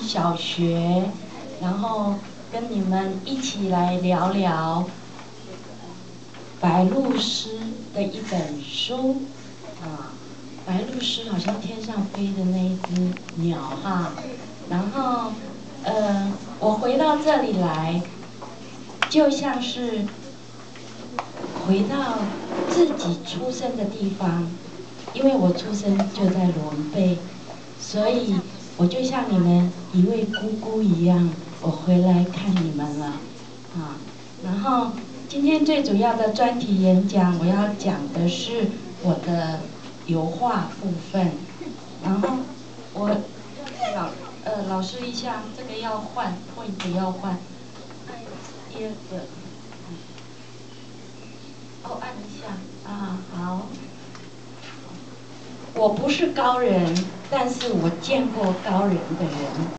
小学，然后跟你们一起来聊聊白鹭鸶的一本书啊。白鹭鸶好像天上飞的那一只鸟哈，然后我回到这里来，就像是回到自己出生的地方，因为我出生就在伦贝，所以我就像你们一位姑姑一样，我回来看你们了，啊，然后今天最主要的专题演讲，我要讲的是我的油画部分，然后我老师一下，这个要换，位置要换，第二个。哦，按一下啊，好。我不是高人，但是我见过高人的人。